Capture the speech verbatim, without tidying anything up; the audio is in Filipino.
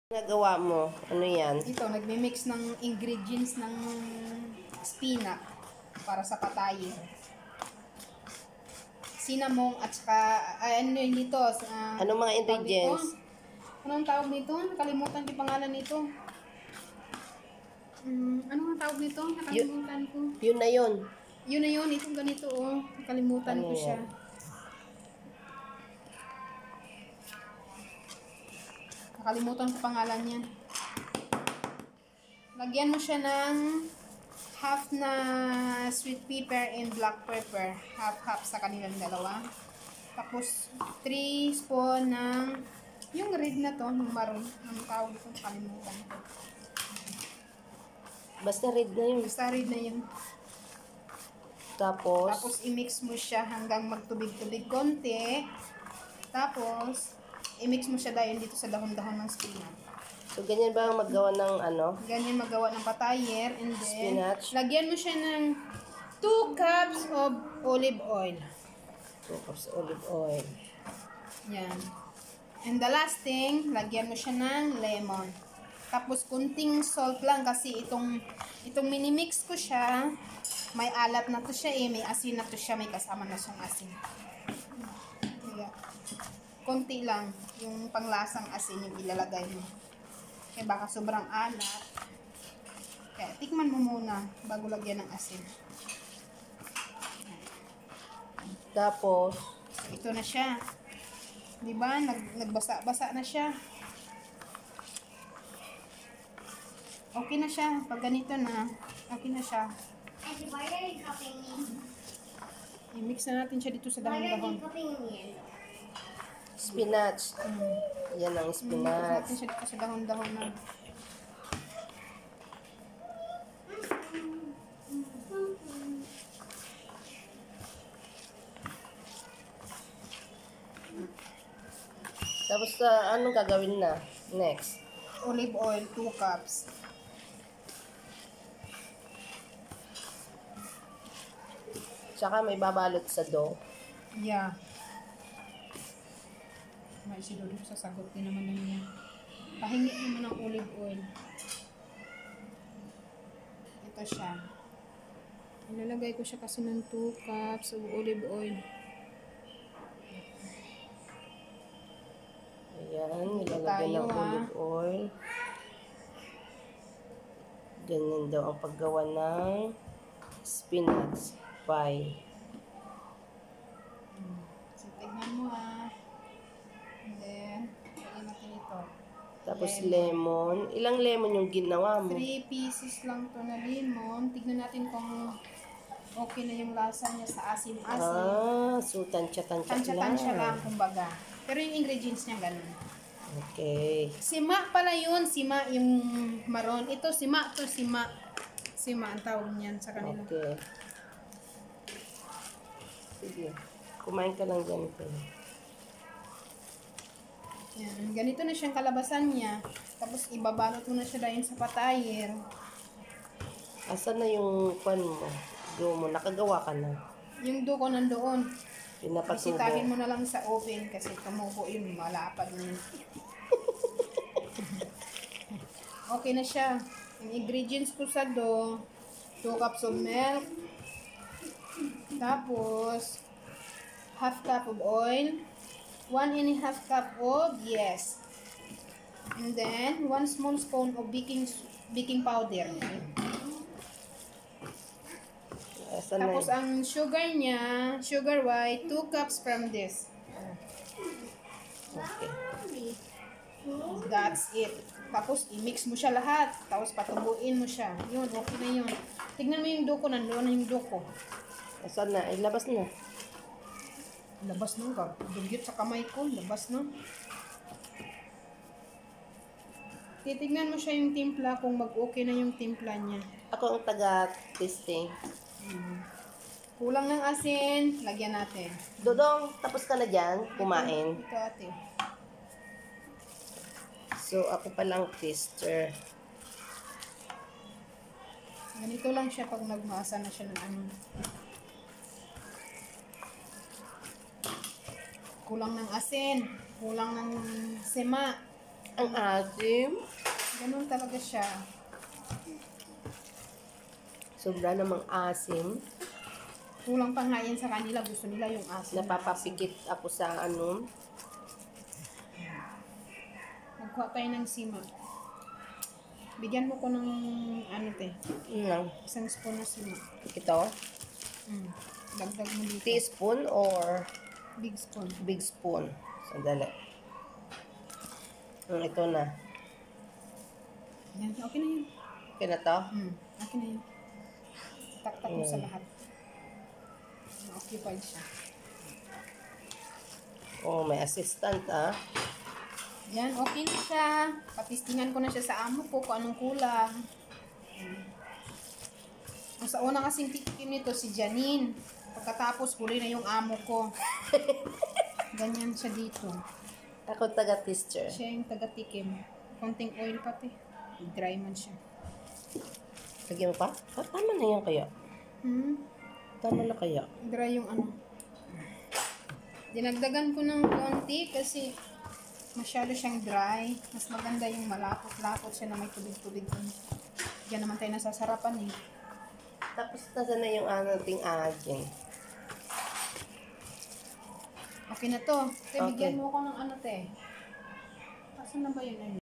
Nagawa mo? Ano yan? Ito, nagme-mix ng ingredients ng spinach para sa patayin. Cinnamon at saka, ay, ano yun dito? Uh, Anong mga ingredients? Anong tawag nito? Nakalimutan ko yung pangalan nito. Um, ano ang tawag nito? Nakalimutan ko. Yun na yun. Yun na yun. Itong ganito, oh. Nakalimutan Ano ko siya. yan? Nakalimutan ko pangalan niya. Lagyan mo siya ng half na sweet pepper and black pepper. Half-half sa kanilang dalawa. Tapos, three spoon ng yung red na to, yung maroon. Ang tawag ko, nakalimutan ko. Basta red na yun. Basta red na yun. Tapos? Tapos, i-mix mo siya hanggang magtubig-tubig konti. Tapos, i-mix mo siya dahil dito sa dahon-dahon ng spinach. So, ganyan ba ang maggawa ng ano? Ganyan magawa ng patayer. And then, spinach. Lagyan mo siya ng two cups of olive oil. two cups olive oil. Yan. And the last thing, lagyan mo siya ng lemon. Tapos, kunting salt lang kasi itong, itong minimix ko siya, may alat na to siya eh, may asin na to siya, may kasama na siyang asin. Yeah. Kunti lang, yung panglasang asin yung ilalagay mo. Kaya baka sobrang alat. Kaya tikman mo muna bago lagyan ng asin. Tapos? Ito na siya. Diba? Nag, nagbasa-basa na siya. Okay na siya. Pag ganito na, okay na siya. And why are you copying me? I-mix na natin siya dito sa Why are dahon-dahon. you copying me? Spinach. Hmm. Yan ang I-mix spinach. natin siya dito sa dahon-dahon na. Tapos, uh, anong gagawin na? Next. Olive oil, two cups. Tsaka may babalot sa dough. Yeah. May si Dodo sasagot din naman niya. Pahingi naman ng olive oil. Ito siya. Ilalagay ko siya kasi ng two cups of olive oil. Ayan, Dito nilalagay tayo, ng ah. olive oil. Ganyan daw ang paggawa ng spinach pie. So, tignan mo ah. And then, lagyan natin ito. Tapos lemon. Ilang lemon yung ginawa mo? Three pieces lang to na lemon. Tignan natin kung okay na yung lasa niya sa asim-asim. Ah, so tansya-tansya lang. Tansya-tansya lang, kumbaga. Pero yung ingredients niya ganun. Okay. Sima pala yun. Sima yung maroon. Ito, sima to sima. Sima ang tawag niyan sa kanila. Okay. Sige. Kumain ka lang ganito. Yan. Ganito na siyang kalabasan niya. Tapos ibabalot mo na siya dahil sa patayer. Asan na yung pan mo? Doon mo. Nakagawa ka na. Yung duko nandoon. Pinapatubo. Bisitahin mo na lang sa oven kasi tumubo yun. Malapad yun. Okay na siya. Yung ingredients ko sa dough, two cups of milk. Tapos, half cup of oil. One and a half cup of yes. And then, one small spoon of baking baking powder. Asan na Tapos, yun? ang sugar niya, sugar white, two cups from this. Okay. That's it. Tapos, i-mix mo siya lahat. Tapos, patubuin mo siya. Yun, okay na yun. Tignan mo yung duko. Nandoon na yung duko. Asan na? Ay, labas na. Labas na ka. Dugyot sa kamay ko. Labas na. Titignan mo siya yung timpla kung mag-okay na yung timpla niya. Ako ang taga-testing. Hmm. Kulang ng asin. Lagyan natin. Dodong, tapos ka na dyan. Kumain. Ito ate. So, ako palang tester. Ganito lang siya pag nagmasa na siya ng ano. Kulang ng asin. Kulang ng sema. Ang asim. Ganun talaga siya. Sobra namang asim. Kulang pa nga yan sa kanila. Gusto nila yung asin. Napapapikit ako sa ano. Magkuha tayo ng sima. Bigyan mo ko ng ano te. Yun lang. Isang spoon na sima. Ito. Mm. Dagdag mo dito. Teaspoon or Big spoon. big spoon. Sandali. Mm, ito na. Yan. Okay na yun. Okay na to? Mm. Okay na yun. Taktak mo Mm. sa lahat. Na-occupied siya. Oh, may assistant ah. Yan. Okay na siya. Patistingan ko na siya sa amo ko kung anong kulang. Mm. Ang sa una kasing tikim nito si Janine. Pagkatapos huli na yung amo ko. Ganyan siya dito. Ako taga-teacher. Siya yung taga-tikim. Konting oil pati. Dry man siya. Lagyan mo pa? Ah, tama na yan kaya. Hmm? Tama na kaya. Dry yung ano. Dinagdagan ko ng konti kasi masyado siyang dry. Mas maganda yung malapot-lapot siya na may tubig-tubig. Diyan naman tayo nasasarapan eh. Tapos nasa na yung ating aging. Okay na to. Te, Okay. bigyan mo ko ng ano te. Asan na ba yun?